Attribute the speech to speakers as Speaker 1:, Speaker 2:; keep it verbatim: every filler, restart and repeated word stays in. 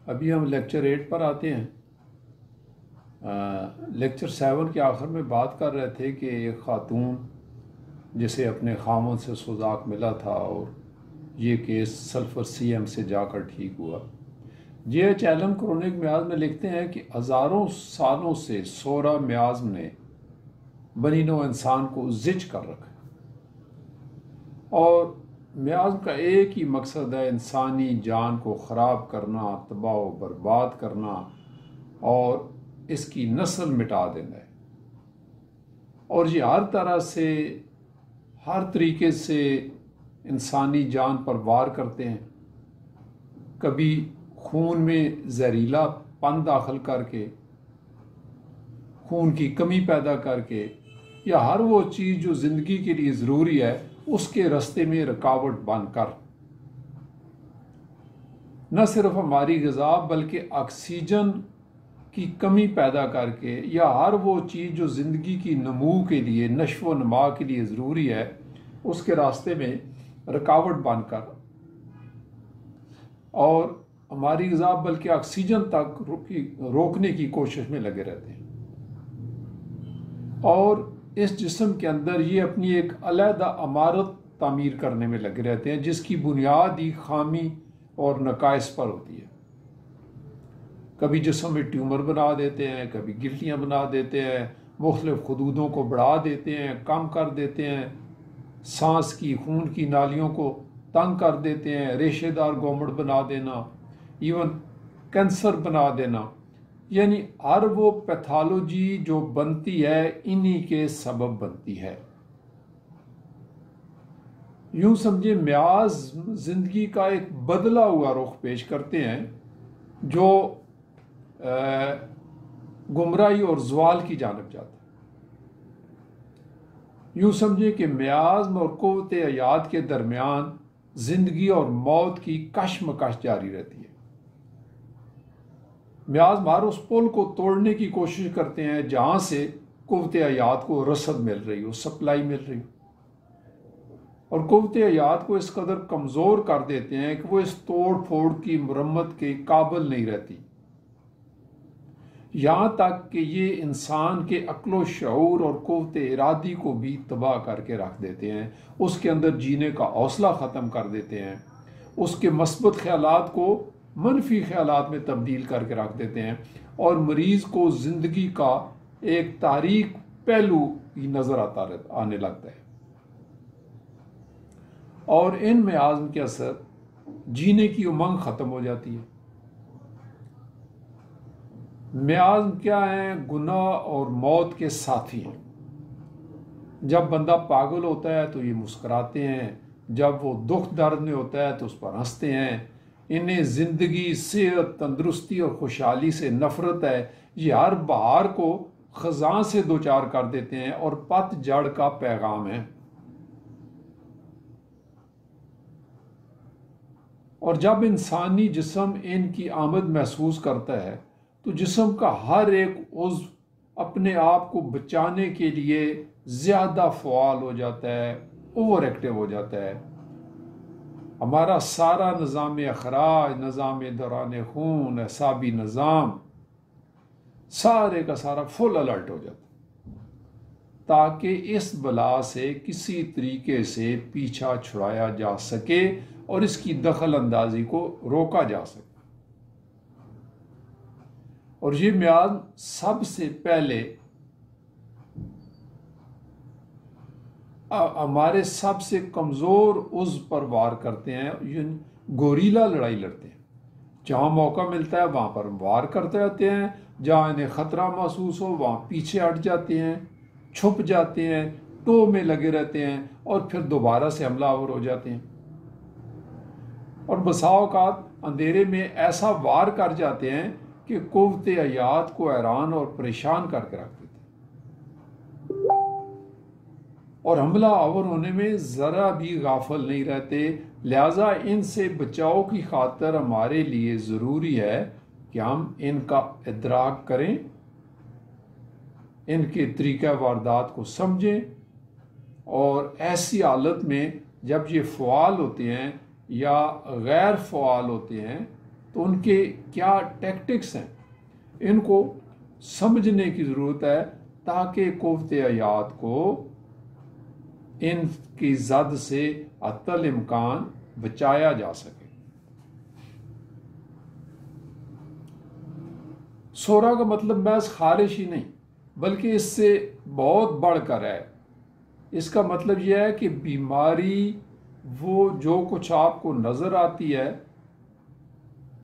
Speaker 1: अभी हम lecture eight पर आते हैं। लेक्चर सेवन के आखिर में बात कर रहे थे कि एक खातून जिसे अपने खामों से सुजाक मिला था और ये केस सल्फर सी एम से जाकर ठीक हुआ। J H Allen chronic miasms में लिखते हैं कि हज़ारों सालों से सोरा म्याज़ ने बनी नौ इंसान को जिच कर रखा और म्याज़ का एक ही मकसद है इंसानी जान को ख़राब करना, तबाह व बर्बाद करना और इसकी नस्ल मिटा देना है। और ये हर तरह से, हर तरीके से इंसानी जान पर वार करते हैं। कभी खून में जहरीला पन दाखिल करके, खून की कमी पैदा करके, या हर वो चीज़ जो ज़िंदगी के लिए ज़रूरी है उसके रास्ते में रुकावट बनकर न सिर्फ हमारी ग़िज़ा बल्कि ऑक्सीजन की कमी पैदा करके, या हर वो चीज़ जो ज़िंदगी की नमू के लिए, नश्व व नमा के लिए ज़रूरी है उसके रास्ते में रुकावट बनकर और हमारी ग़िज़ा बल्कि ऑक्सीजन तक रोकने की कोशिश में लगे रहते हैं। और इस जिस्म के अंदर ये अपनी एक अलहदा अमारत तामीर करने में लगे रहते हैं जिसकी बुनियाद ही खामी और नकाइस पर होती है। कभी जिस्म में ट्यूमर बना देते हैं, कभी गिल्टियाँ बना देते हैं, मुख्तलिफ खदूदों को बढ़ा देते हैं, कम कर देते हैं, सांस की, खून की नालियों को तंग कर देते हैं, रेशेदार गोमड़ बना देना, इवन कैंसर बना देना। यानी हर वो पैथोलॉजी जो बनती है इन्हीं के सबब बनती है। यूं समझे म्याज जिंदगी का एक बदला हुआ रुख पेश करते हैं जो गुमराही और ज़वाल की जानिब जाता है। यूं समझे कि म्याज और क़ुव्वत हयात के दरमियान जिंदगी और मौत की कशमकश जारी रहती है। म्याज मार उस पुल को तोड़ने की कोशिश करते हैं जहां से क़ुव्वत हयात को रसद मिल रही हो, सप्लाई मिल रही हो, और क़ुव्वत हयात को इस कदर कमज़ोर कर देते हैं कि वो इस तोड़ फोड़ की मुरम्मत के काबिल नहीं रहती। यहाँ तक कि ये इंसान के अक्लो शऊर और क़ुव्वत इरादी को भी तबाह करके रख देते हैं, उसके अंदर जीने का हौसला ख़त्म कर देते हैं, उसके मस्बत ख़यालात को मनफी ख़यालात में तब्दील करके रख देते हैं और मरीज़ को ज़िंदगी का एक तारीक पहलू ही नज़र आता आने लगता है। और इन म्याज़ के असर जीने की उमंग ख़त्म हो जाती है। म्याज़ क्या है? गुनाह और मौत के साथी हैं। जब बंदा पागल होता है तो ये मुस्कुराते हैं, जब वो दुख दर्द में होता है तो उस पर हंसते हैं। इन्हें ज़िंदगी, सेहत, तंदुरुस्ती और खुशहाली से नफ़रत है। ये हर बहार को ख़ज़ां से दो चार कर देते हैं और पतझड़ का पैगाम है। और जब इंसानी जिस्म इनकी आमद महसूस करता है तो जिस्म का हर एक उज़्व अपने आप को बचाने के लिए ज़्यादा फ़आल हो जाता है, ओवर एक्टिव हो जाता है। हमारा सारा निज़ाम अखराज, निज़ाम दौरान खून, असाबी निज़ाम, सारे का सारा फुल अलर्ट हो जाता है ताकि इस बला से किसी तरीके से पीछा छुड़ाया जा सके और इसकी दखल अंदाजी को रोका जा सके। और ये म्याज़ सबसे पहले हमारे सबसे कमज़ोर उज़्व पर वार करते हैं। ये गोरीला लड़ाई लड़ते हैं। जहाँ मौका मिलता है वहाँ पर वार करते रहते हैं, जहाँ इन्हें ख़तरा महसूस हो वहाँ पीछे हट जाते हैं, छुप जाते हैं, टो में लगे रहते हैं और फिर दोबारा से हमलावर हो जाते हैं। और बसा औक़ात अंधेरे में ऐसा वार कर जाते हैं कि क़ुव्वत हयात को हैरान और परेशान करके रख देते हैं और हमला आवर होने में ज़रा भी गाफिल नहीं रहते। लिहाजा इनसे बचाव की खातिर हमारे लिए ज़रूरी है कि हम इनका इदराक करें, इनके तरीक़ा वारदात को समझें और ऐसी हालत में जब ये फ़आल होते हैं या गैर फ़आल होते हैं तो उनके क्या टैक्टिक्स हैं, इनको समझने की ज़रूरत है ताकि कुव्वत हयात को इनकी जद से अतल इम्कान बचाया जा सके। सोरा का मतलब महज खारिश ही नहीं बल्कि इससे बहुत बढ़कर है। इसका मतलब यह है कि बीमारी वो जो कुछ आपको नज़र आती है